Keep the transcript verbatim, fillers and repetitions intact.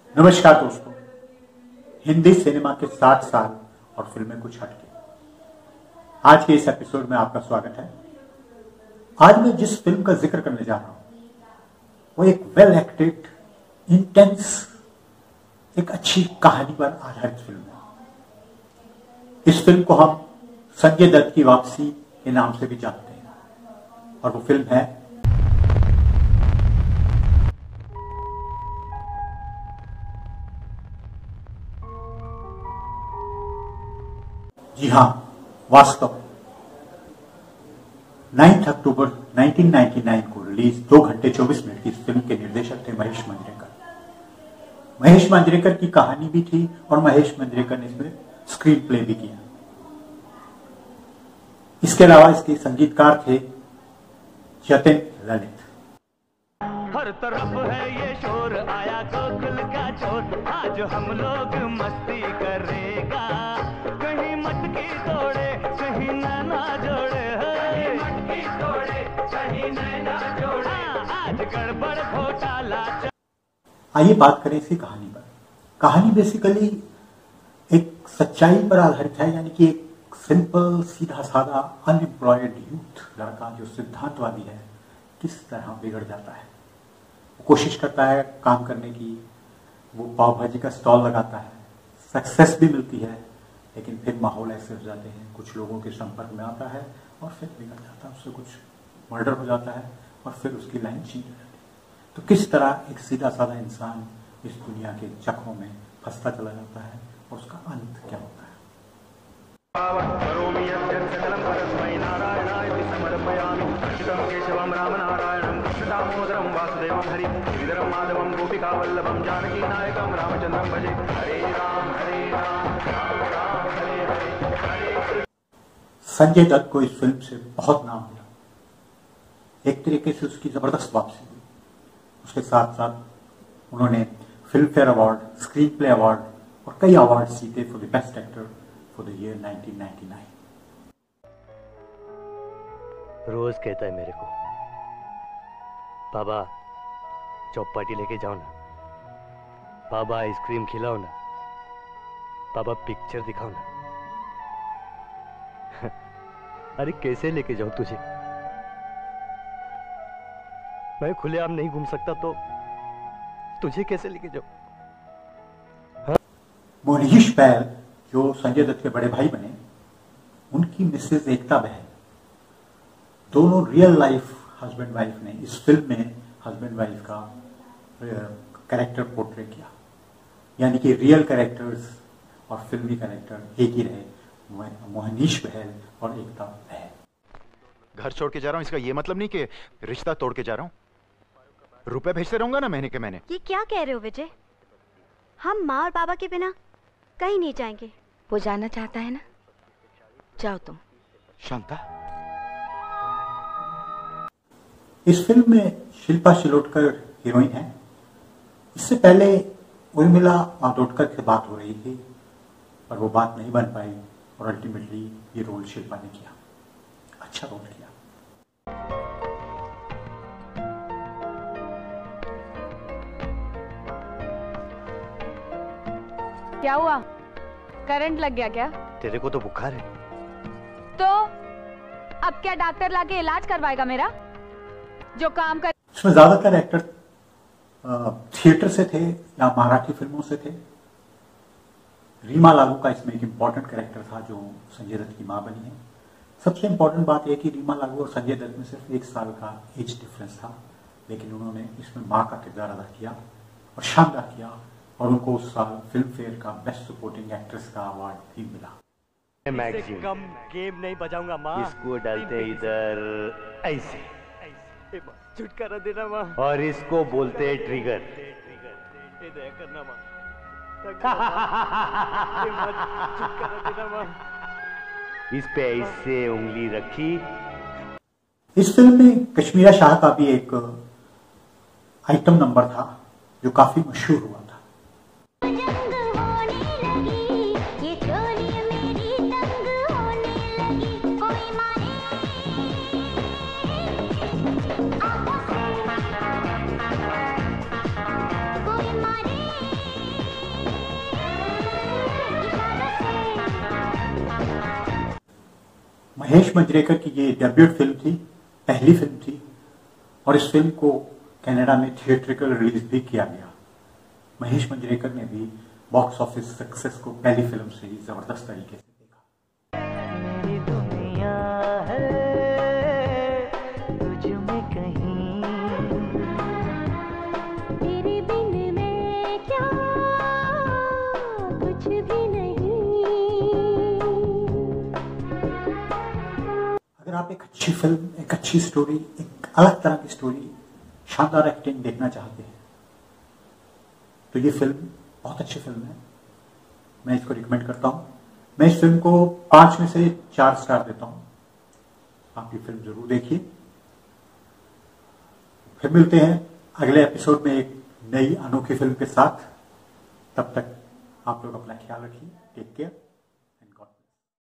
नमस्कार दोस्तों, हिंदी सिनेमा के साठ साल और फिल्में कुछ हटके। आज के इस एपिसोड में आपका स्वागत है। आज मैं जिस फिल्म का जिक्र करने जा रहा हूं वो एक वेल एक्टेड, इंटेंस, एक अच्छी कहानी पर आधारित फिल्म है। इस फिल्म को हम संजय दत्त की वापसी के नाम से भी जानते हैं और वो फिल्म है जी हाँ, वास्तव। नौ अक्टूबर उन्नीस सौ निन्यानवे को रिलीज दो घंटे चौबीस मिनट की इस फिल्म के निर्देशक थे महेश मांजरेकर। महेश मांजरेकर की कहानी भी थी और महेश मांजरेकर ने इसमें स्क्रीन प्ले भी किया। इसके अलावा इसके संगीतकार थे जतिन ललित। हर तरफ है ये शोर, आया गोकुल का चोर, आज हम लोग मस्ती करेगा। कहीं मटकी तोड़े, कहीं नैना जोड़े, कहीं मटकी तोड़े, कहीं नैना जोड़े, आज गड़बड़ घोटाला। आइए बात करें इसकी कहानी पर। कहानी बेसिकली एक सच्चाई पर आधारित है, यानी कि एक सिंपल, सीधा साधा, अनएम्प्लॉयड यूथ लड़का जो सिद्धांतवादी है किस तरह बिगड़ जाता है। वो कोशिश करता है काम करने की, वो पाव भाजी का स्टॉल लगाता है, सक्सेस भी मिलती है, लेकिन फिर माहौल ऐसे हो जाते हैं, कुछ लोगों के संपर्क में आता है और फिर बिगड़ जाता है। उससे कुछ मर्डर हो जाता है और फिर उसकी लाइन चेंज हो जाती है। तो किस तरह एक सीधा साधा इंसान इस दुनिया के चक्रों में फंसता चला जाता है और उसका अंत क्या होता है। संजय दत्त को इस फिल्म से बहुत नाम मिला। एक तरीके से उसकी जबरदस्त वापसी हुई। उसके साथ साथ उन्होंने film fare award, screen play award और कई अवार्ड जीते for the best actor for the year उन्नीस सौ निन्यानवे। रोज कहता है मेरे को, बाबा चौपाटी लेके जाओ ना, बाबा आइसक्रीम खिलाओ ना, बाबा पिक्चर दिखाओ ना। अरे कैसे लेके जाऊं तुझे? मैं खुलेआम नहीं घूम सकता तो तुझे कैसे लेके जाऊं? हाँ? मोहनीश बैल जो संजय दत्त के बड़े भाई बने, उनकी मिसेज एकता बहन, दोनों रियल लाइफ हस्बैंड वाइफ ने इस फिल्म में हस्बैंड वाइफ का कैरेक्टर पोर्ट्रे किया। यानी कि रियल कैरेक्टर्स और फिल्मी कैरेक्टर एक ही रहे, मोहनीश बहल और एकता बहल। घर छोड़ के जा रहा हूँ, इसका ये मतलब नहीं कि रिश्ता तोड़ के जा रहा हूँ। रुपए भेजते रहूंगा ना महीने के महीने। ये क्या कह रहे हो विजय? हम माँ और बाबा के बिना कहीं नहीं जाएंगे। वो जाना चाहता है ना, जाओ तुम। शांता, इस फिल्म में शिल्पा शिलोटकर हीरोइन है। इससे पहले उर्मिला मातोंडकर से बात हो रही थी पर वो बात नहीं बन पाई और अल्टीमेटली ये रोल शिल्पा ने किया। अच्छा रोल किया। क्या हुआ? करंट लग गया क्या? तेरे को तो बुखार है। तो अब क्या डॉक्टर लाके इलाज करवाएगा मेरा? जो काम कर इसमें ज्यादातर एक्टर थिएटर से थे या मराठी फिल्मों से थे। रीमा लागू का इसमें एक इम्पॉर्टेंट कैरेक्टर था जो संजय दत्त की मां बनी है। सबसे इम्पॉर्टेंट बात यह कि रीमा लागू और संजय दत्त में सिर्फ एक साल का एज डिफरेंस था, लेकिन उन्होंने इसमें मां का किरदार अदा किया और शानदार किया और उनको उस साल फिल्म फेयर का बेस्ट सपोर्टिंग एक्ट्रेस का अवार्ड भी मिला। मैक्सिम कम गेम नहीं बजाऊंगा माँ। इसको डालते इधर ऐसे, छुटकारा देना माँ। और इसको बोलते ट्रिगर। दया करना माँ, छुटकारा देना माँ। इस पे ऐसे उंगली रखी। इस फिल्म में कश्मीरा शाह का भी एक आइटम नंबर था जो काफी मशहूर हुआ था। महेश मंजरेकर की ये डेब्यूट फिल्म थी, पहली फिल्म थी, और इस फिल्म को कनाडा में थिएट्रिकल रिलीज भी किया गया। महेश मंजरेकर ने भी बॉक्स ऑफिस सक्सेस को पहली फिल्म से ही जबरदस्त तरीके से देखा। मेरी दुनिया है तुझ में कहीं, तेरे बिन मैं क्या कुछ भी नहीं। अगर आप एक अच्छी फिल्म, एक अच्छी स्टोरी, एक अलग तरह की स्टोरी, शानदार एक्टिंग देखना चाहते हैं तो ये फिल्म बहुत अच्छी फिल्म है, मैं इसको रिकमेंड करता हूं। मैं इस फिल्म को पांच में से चार स्टार देता हूं। आप ये फिल्म जरूर देखिए। फिर मिलते हैं अगले एपिसोड में एक नई अनोखी फिल्म के साथ। तब तक आप लोग अपना ख्याल रखिए। Take care.